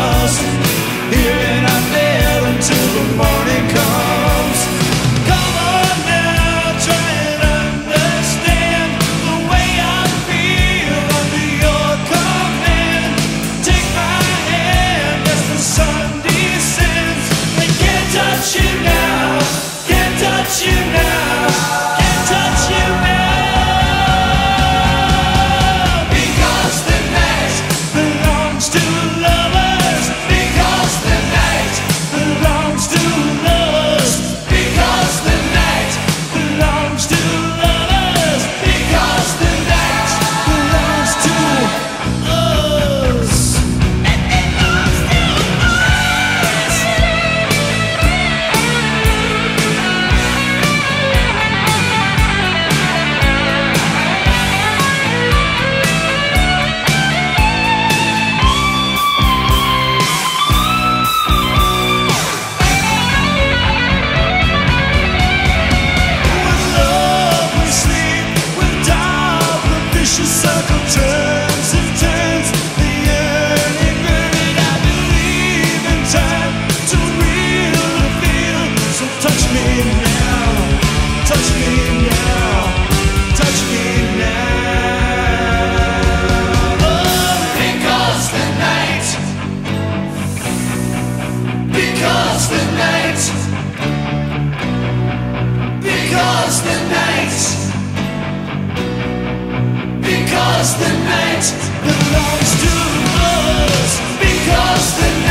us, here in our bed until the morning comes. Come on now, try and understand the way I feel under your command. Take my hand as the sun descends. They can't touch you now, can't touch you now, can't touch you now. Because the night belongs to lovers. Because the night belongs to lovers. Because the night belongs to lovers. Because the night belongs to us. It belongs to us. With love we sleep, with doubt the vicious circle turns and turns. The yearning burning, I believe in time to real to feel. So touch me now, touch me now, touch me now. Oh, because the night, because the night, because the night, because the night belongs to us. Because the